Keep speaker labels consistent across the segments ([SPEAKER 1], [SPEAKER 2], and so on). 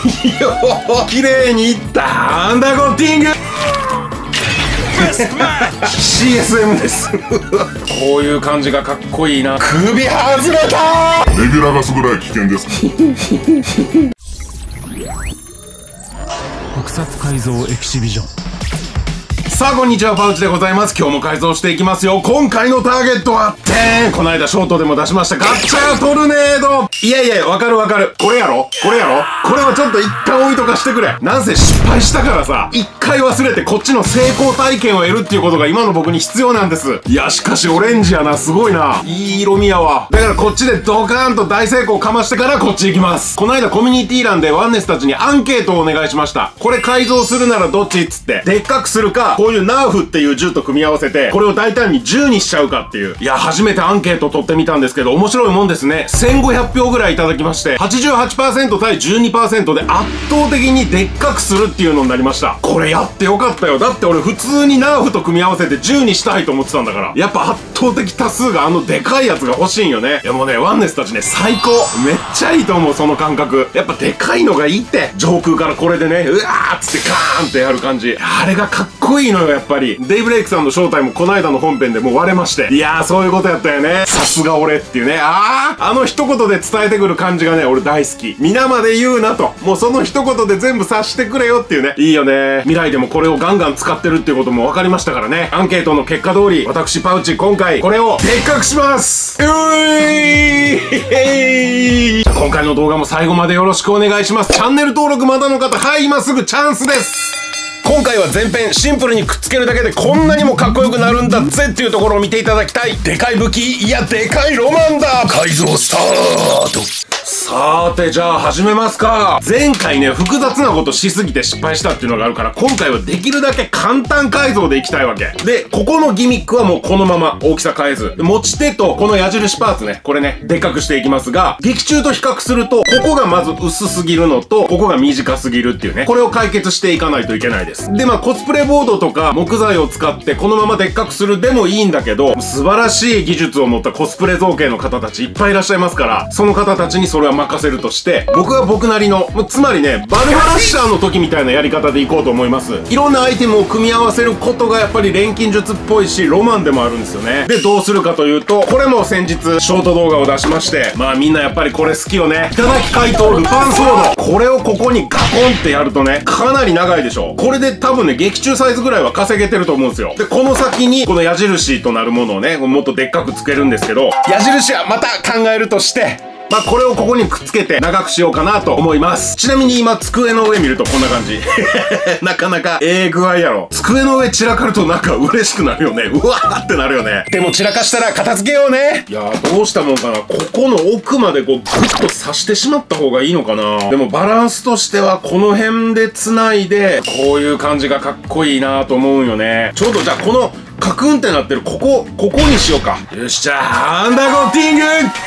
[SPEAKER 1] 綺麗にいったアンダーコーティングCSM ですこういう感じがかっこいいな。首外れた。
[SPEAKER 2] ネビュラガスぐらい危険です。
[SPEAKER 3] 特撮改造エキシビジョン。
[SPEAKER 1] さあこんにちは、パウチでございます。今日も改造していきますよ。今回のターゲットはこの間ショートでも出しましたガッチャトルネード。いやいや、わかるわかる。これやろこれはちょっと一旦置いとかしてくれ。なんせ失敗したからさ、一回忘れてこっちの成功体験を得るっていうことが今の僕に必要なんです。いや、しかしオレンジやな。すごいな。いい色味やわ。だからこっちでドカーンと大成功かましてからこっち行きます。この間コミュニティ欄でワンネスたちにアンケートをお願いしました。これ改造するならどっちっつって。でっかくするか、こういうナーフっていう銃と組み合わせて、これを大胆に銃にしちゃうかっていう。いや、初めてアンケート取ってみたんですけど、面白いもんですね。1500票ぐらいいただきまして、88% 対 12% で圧倒的にでっかくするっていうのになりました。これやってよかったよ。だって俺普通にナーフと組み合わせて銃にしたいと思ってたんだから。やっぱ圧倒的多数があのでかいやつが欲しいんよね。いやもうね、ワンネスたちね、最高。めっちゃいいと思う、その感覚。やっぱでかいのがいいって。上空からこれでね、うわーっつってガーンってやる感じ。あれがかっこいいのよ、やっぱり。デイブレイクさんの正体もこの間の本編でもう割れまして。いやー、そういうことやったよね。さすが俺っていうね。あの一言で伝えてくる感じがね、俺大好き。皆まで言うなと。もうその一言で全部察してくれよっていうね。いいよね。未来でもこれをガンガン使ってるっていうことも分かりましたからね。アンケートの結果通り、私パウチ今回これをでっかくします。今回の動画も最後までよろしくお願いします。チャンネル登録まだの方、はい、今すぐチャンスです。今回は前編シンプルにくっつけるだけでこんなにもかっこよくなるんだぜっていうところを見ていただきたい。でかい武器、いやでかいロマンだ。改造スタート。さーて、じゃあ始めますか。前回ね、複雑なことしすぎて失敗したっていうのがあるから、今回はできるだけ簡単改造でいきたいわけ。で、ここのギミックはもうこのまま大きさ変えず。持ち手とこの矢印パーツね、これね、でっかくしていきますが、劇中と比較すると、ここがまず薄すぎるのと、ここが短すぎるっていうね、これを解決していかないといけないです。で、まあコスプレボードとか木材を使ってこのままでっかくするでもいいんだけど、素晴らしい技術を持ったコスプレ造形の方たちいっぱいいらっしゃいますから、その方たちにそれは任せるとして、僕は僕なりの、つまりね、バルハラッシャーの時みたいなやり方でいこうと思います。いろんなアイテムを組み合わせることがやっぱり錬金術っぽいし、ロマンでもあるんですよね。で、どうするかというと、これも先日、ショート動画を出しまして、まあみんなやっぱりこれ好きよね。いただき怪盗ルパンソード。これをここにガコンってやるとね、かなり長いでしょ。これで多分ね、劇中サイズぐらいは稼げてると思うんですよ。で、この先に、この矢印となるものをね、もっとでっかくつけるんですけど、矢印はまた考えるとして、まあこれをここにくっつけて長くしようかなと思います。ちなみに今机の上見るとこんな感じ。なかなかええ具合やろ。机の上散らかるとなんか嬉しくなるよね。うわーってなるよね。でも散らかしたら片付けようね。いやー、どうしたもんかな。ここの奥までこうグッと刺してしまった方がいいのかな。でもバランスとしてはこの辺で繋いでこういう感じがかっこいいなと思うんよね。ちょうどじゃあこのカクンってなってるここにしようか。よし、じゃあアンダーコーティング。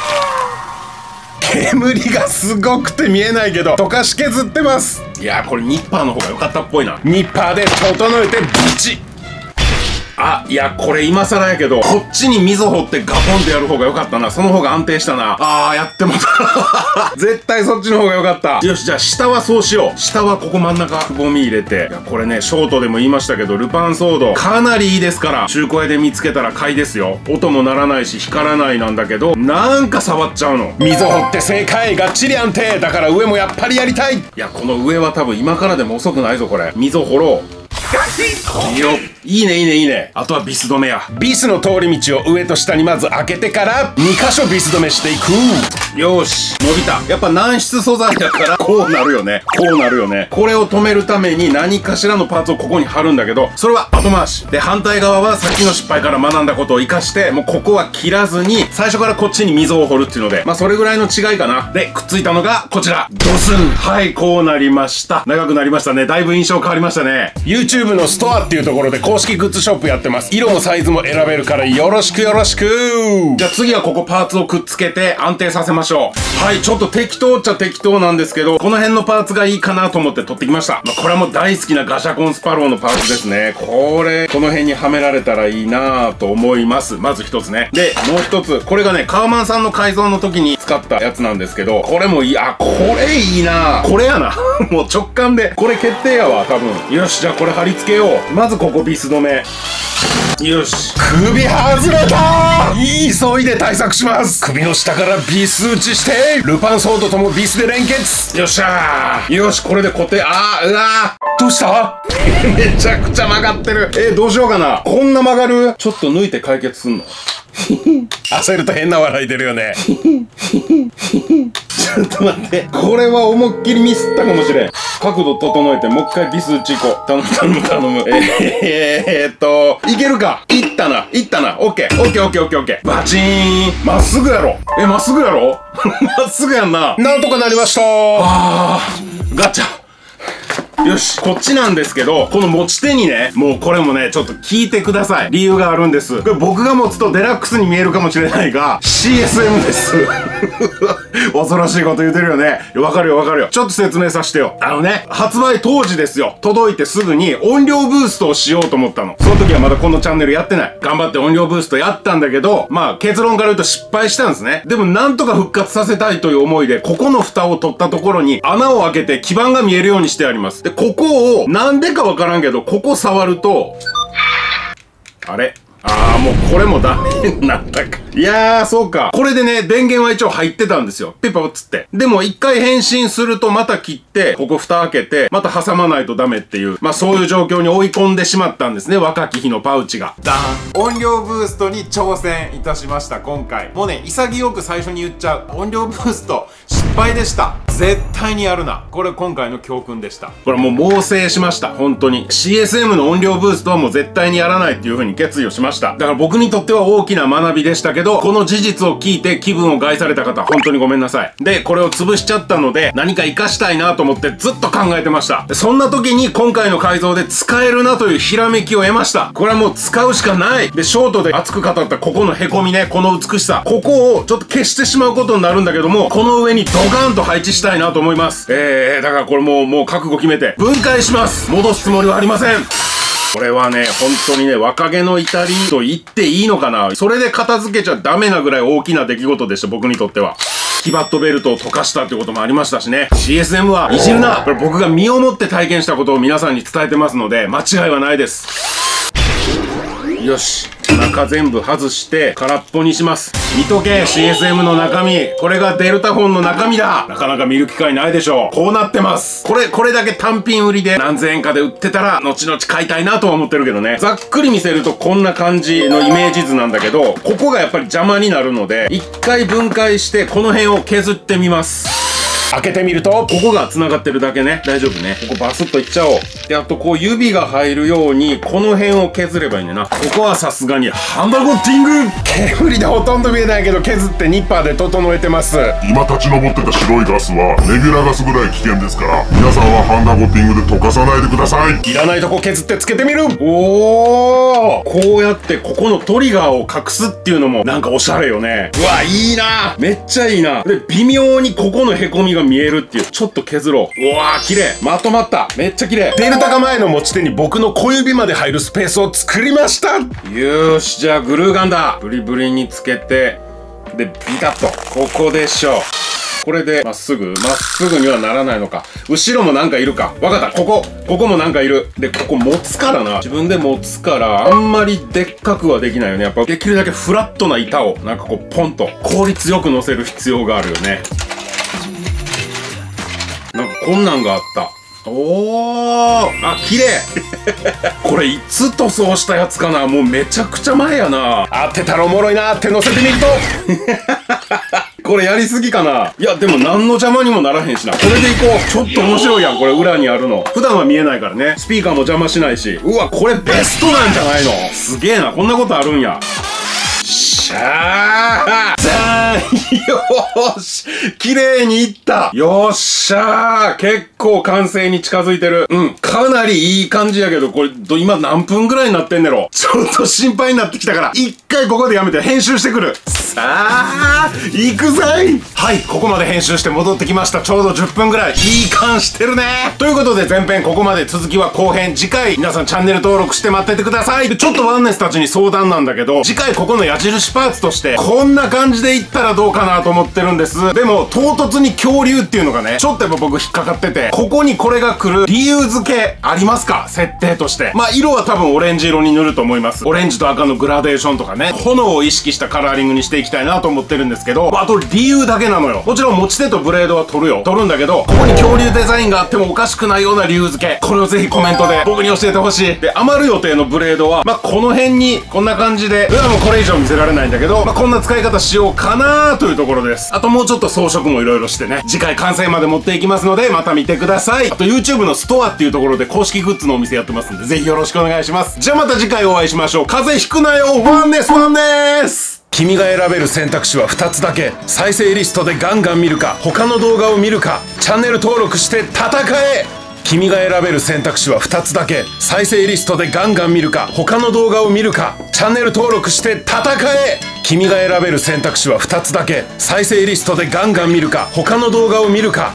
[SPEAKER 1] 煙がすごくて見えないけど溶かし削ってます。いやー、これニッパーの方が良かったっぽいな。ニッパーで整えてブチ。あ、いや、これ今更やけど、こっちに溝掘ってガポンってやる方が良かったな。その方が安定したな。やってもた。絶対そっちの方が良かった。よし、じゃあ下はそうしよう。下はここ真ん中、くぼみ入れて。いや、これね、ショートでも言いましたけど、ルパンソード、かなりいいですから、中古屋で見つけたら買いですよ。音も鳴らないし、光らないなんだけど、なんか触っちゃうの。溝掘って正解、がっちり安定。だから上もやっぱりやりたい。いや、この上は多分今からでも遅くないぞ、これ。溝掘ろう。いいよ。いいねいいねいいね。あとはビス止めや。ビスの通り道を上と下にまず開けてから2箇所ビス止めしていく。よーし、伸びた。やっぱ軟質素材だからこうなるよね。こうなるよね。これを止めるために何かしらのパーツをここに貼るんだけど、それは後回し。で、反対側はさっきの失敗から学んだことを活かして、もうここは切らずに最初からこっちに溝を掘るっていうので、まあそれぐらいの違いかな。で、くっついたのがこちら。ドスン。はい、こうなりました。長くなりましたね。だいぶ印象変わりましたね。YouTube YouTube のストアっていうところで公式グッズショップやってます。色もサイズも選べるからよろしくよろしく。じゃあ次はここパーツをくっつけて安定させましょう。はい、ちょっと適当っちゃ適当なんですけど、この辺のパーツがいいかなと思って取ってきました。これはもう大好きなガシャコンスパローのパーツですね。この辺にはめられたらいいなぁと思います。まず一つね。で、もう一つ。これがね、カーマンさんの改造の時に使ったやつなんですけど、これもいい。あ、これいいなぁ。これやな。もう直感で。これ決定やわ、多分。よし、じゃあこれ貼り付けよう。まずここビス止め。よし。首外れたー！急いで対策します。首の下からビス打ちして、ルパンソードともビスで連結。よっしゃー。よし、これで固定。うわー。どうしためちゃくちゃ曲がってる。どうしようかな。こんな曲がる？ちょっと抜いて解決すんの？焦ると変な笑い出るよね。ちょっと待って。これは思いっきりミスったかもしれん。角度整えて、もう一回ビス打ち行こう。頼む。いけるか？いったな。オッケー。バチーン。まっすぐやろ。まっすぐやろ？まっすぐやんな。なんとかなりましたー。ガチャ。よし、こっちなんですけど、この持ち手にね、もうこれもね、ちょっと聞いてください。理由があるんです。これ僕が持つとデラックスに見えるかもしれないが、CSM です。恐ろしいこと言うてるよね。わかるよ。ちょっと説明させてよ。発売当時ですよ。届いてすぐに音量ブーストをしようと思ったの。その時はまだこのチャンネルやってない。頑張って音量ブーストやったんだけど、まあ結論から言うと失敗したんですね。でもなんとか復活させたいという思いで、ここの蓋を取ったところに穴を開けて基板が見えるようにしてあります。で、ここを、なんでかわからんけど、ここ触ると、あれ？もうこれもダメになったか。いやー、そうか。これでね、電源は一応入ってたんですよ。ピッパッつって。でも一回変身するとまた切って、ここ蓋開けて、また挟まないとダメっていう、まあそういう状況に追い込んでしまったんですね。若き日のパウチが。ダーン！音量ブーストに挑戦いたしました、今回。もうね、潔く最初に言っちゃう。音量ブースト、失敗でした。絶対にやるな。これ今回の教訓でした。これもう猛省しました。本当に。CSM の音量ブーストはもう絶対にやらないっていう風に決意をしました。だから僕にとっては大きな学びでしたけど、この事実を聞いて気分を害された方、本当にごめんなさい。で、これを潰しちゃったので、何か活かしたいなと思ってずっと考えてました。そんな時に今回の改造で使えるなというひらめきを得ました。これはもう使うしかない。で、ショートで熱く語ったここの凹みね、この美しさ。ここをちょっと消してしまうことになるんだけども、この上にドカーンと配置したいなと思います。だからこれもう覚悟決めて、分解します。戻すつもりはありません。これはね、本当にね、若気の至りと言っていいのかな。それで片付けちゃダメなぐらい大きな出来事でした、僕にとっては。キバットベルトを溶かしたってこともありましたしね。CSM はいじるな。これ僕が身をもって体験したことを皆さんに伝えてますので、間違いはないです。よし。中全部外して空っぽにします。見とけ CSM の中身。これがデルタフォンの中身だ。なかなか見る機会ないでしょう。こうなってます。これだけ単品売りで何千円かで売ってたら後々買いたいなとは思ってるけどね。ざっくり見せるとこんな感じのイメージ図なんだけど、ここがやっぱり邪魔になるので一回分解してこの辺を削ってみます。開けてみると、ここが繋がってるだけね。大丈夫ね。ここバスッといっちゃおう。で、あとこう指が入るように、この辺を削ればいいねんな。ここはさすがにハンダゴッティング！煙でほとんど見えないけど削ってニッパーで整えてます。
[SPEAKER 2] 今立ち上ってた白いガスはネビュラガスぐらい危険ですから、皆さんはハンダゴッティングで溶かさないでください。
[SPEAKER 1] いらないとこ削ってつけてみる。おー！こうやってここのトリガーを隠すっていうのもなんかおしゃれよね。うわ、いいな！めっちゃいいな。で、微妙にここの凹みが見えるっていう。ちょっと削ろう。うわー、綺麗。まとまった。めっちゃ綺麗。デルタが前の持ち手に僕の小指まで入るスペースを作りました。よーし、じゃあグルーガンだ。ブリブリにつけて、で、ビタッと。ここでしょ。これでまっすぐにはならないのか。後ろもなんかいるか。わかった。ここもなんかいる。で、ここ持つからな。自分で持つから、あんまりでっかくはできないよね。やっぱできるだけフラットな板を、なんかこう、ポンと効率よく乗せる必要があるよね。なんかこんなんがあった。おー、あ、綺麗これいつ塗装したやつかな。もうめちゃくちゃ前やな。当てたらおもろいな。手乗せてみるとこれやりすぎかな。いや、でも何の邪魔にもならへんしな。これでいこう。ちょっと面白いやん。これ裏にあるの。普段は見えないからね。スピーカーも邪魔しないし。うわ、これベストなんじゃないの。すげえな。こんなことあるんや。 しゃー。じゃーん。よーし。綺麗にいった。よっしゃー。結構完成に近づいてる。うん。かなりいい感じやけど、これ、今何分ぐらいになってんねろ。ちょっと心配になってきたから、一回ここでやめて編集してくる。さあ、行くぜい。はい、ここまで編集して戻ってきました。ちょうど10分ぐらい。いい感してるね。ということで前編ここまで、続きは後編。次回、皆さんチャンネル登録して待っててください。で、ちょっとワンネスたちに相談なんだけど、次回ここの矢印パーツとして、こんな感じでいったらどうかなと思ってるんです。でも、唐突に恐竜っていうのがね、ちょっとやっぱ僕引っかかってて、ここにこれが来る理由付けありますか？設定として。まあ、色は多分オレンジ色に塗ると思います。オレンジと赤のグラデーションとかね、炎を意識したカラーリングにしていきたいなと思ってるんですけど、あと理由だけなのよ。もちろん持ち手とブレードは取るんだけど、ここに恐竜デザインがあってもおかしくないような理由付け。これをぜひコメントで僕に教えてほしい。で、余る予定のブレードは、まあ、この辺にこんな感じで、もうこれ以上見せられないんだけど、まあ、こんな使い方しようかなというところです。あともうちょっと装飾もいろいろしてね、次回完成まで持っていきますので、また見てください。あと YouTube のストアっていうところで公式グッズのお店やってますんで、ぜひよろしくお願いします。じゃあまた次回お会いしましょう。風邪ひくなよ。ワンネスワンネス。君が選べる選択肢は2つだけ。再生リストでガンガン見るか、他の動画を見るか、チャンネル登録して戦え。君が選べる選択肢は2つだけ。再生リストでガンガン見るか、他の動画を見るか、チャンネル登録して戦え。君が選べる選択肢は2つだけ。再生リストでガンガン見るか、他の動画を見るか。